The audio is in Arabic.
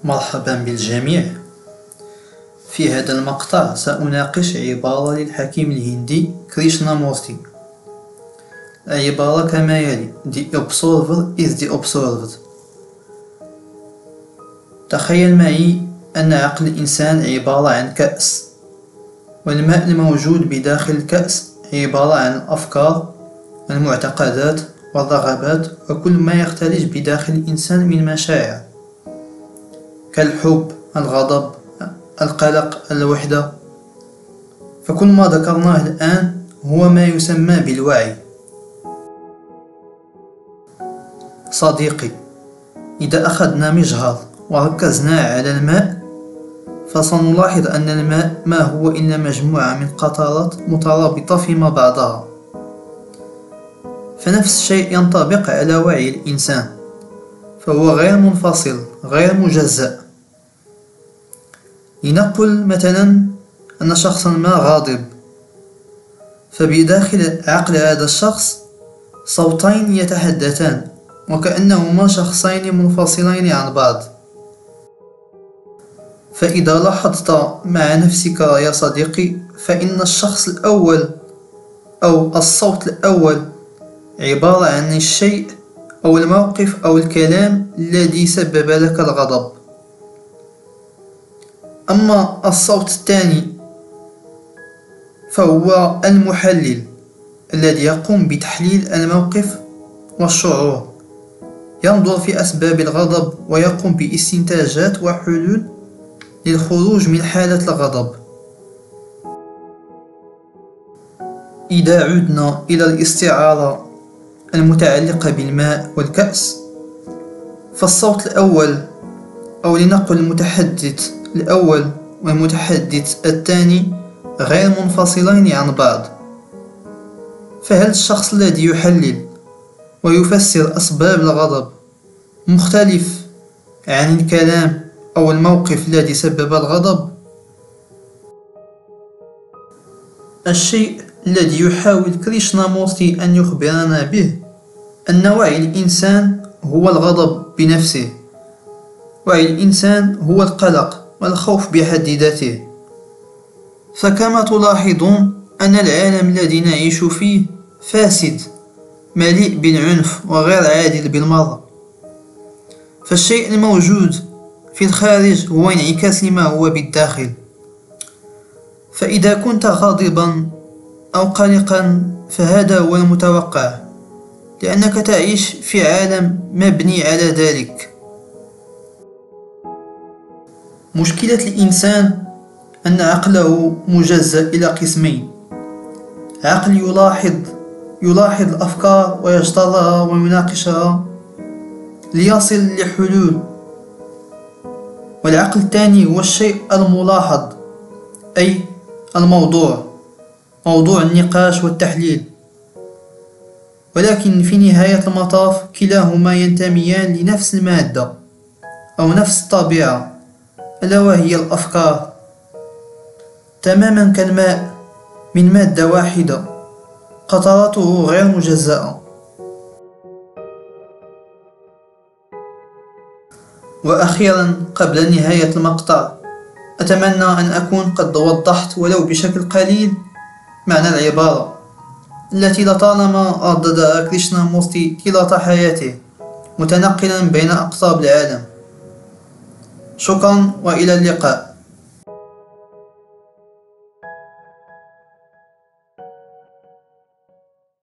مرحبا بالجميع. في هذا المقطع سأناقش عبارة للحكيم الهندي كريشنامورتي. العبارة كما يلي: The observer is the observed. تخيل معي أن عقل الإنسان عبارة عن كأس، والماء الموجود بداخل الكأس عبارة عن الأفكار والمعتقدات والرغبات وكل ما يختلج بداخل الإنسان من مشاعر كالحب، الغضب، القلق، الوحدة. فكل ما ذكرناه الآن هو ما يسمى بالوعي. صديقي، إذا أخذنا مجهر وركزنا على الماء فسنلاحظ أن الماء ما هو إلا مجموعة من قطرات مترابطة فيما بعضها. فنفس الشيء ينطبق على وعي الإنسان، فهو غير منفصل، غير مجزأ. لنقل مثلا أن شخصا ما غاضب، فبداخل عقل هذا الشخص صوتين يتحدثان وكأنهما شخصين منفصلين عن بعض. فإذا لاحظت مع نفسك يا صديقي فإن الشخص الأول أو الصوت الأول عبارة عن الشيء أو الموقف أو الكلام الذي سبب لك الغضب، أما الصوت الثاني فهو المحلل الذي يقوم بتحليل الموقف والشعور، ينظر في أسباب الغضب ويقوم باستنتاجات وحلول للخروج من حالة الغضب. إذا عدنا إلى الاستعارة المتعلقة بالماء والكأس، فالصوت الأول أو لنقل المتحدث الأول والمتحدث الثاني غير منفصلين عن بعض. فهل الشخص الذي يحلل ويفسر أسباب الغضب مختلف عن الكلام أو الموقف الذي سبب الغضب؟ الشيء الذي يحاول كريشنامورتي أن يخبرنا به أن وعي الإنسان هو الغضب بنفسه. وعي الإنسان هو القلق والخوف بحد ذاته. فكما تلاحظون أن العالم الذي نعيش فيه فاسد، مليء بالعنف وغير عادل بالمرة. فالشيء الموجود في الخارج هو انعكاس لما هو بالداخل. فإذا كنت غاضبا أو قلقا فهذا هو المتوقع، لأنك تعيش في عالم مبني على ذلك. مشكلة الإنسان أن عقله مجزأ إلى قسمين: عقل يلاحظ الأفكار ويجترها ويناقشها ليصل لحلول، والعقل الثاني هو الشيء الملاحظ، أي موضوع النقاش والتحليل. ولكن في نهاية المطاف كلاهما ينتميان لنفس المادة أو نفس الطبيعة، ألا وهي الأفكار، تماما كالماء من مادة واحدة قطراته غير مجزأة. وأخيرا قبل نهاية المقطع أتمنى أن أكون قد وضحت ولو بشكل قليل معنى العبارة التي لطالما رددها كريشنامورتي طيلة حياته متنقلا بين أقطاب العالم. شكرا وإلى اللقاء.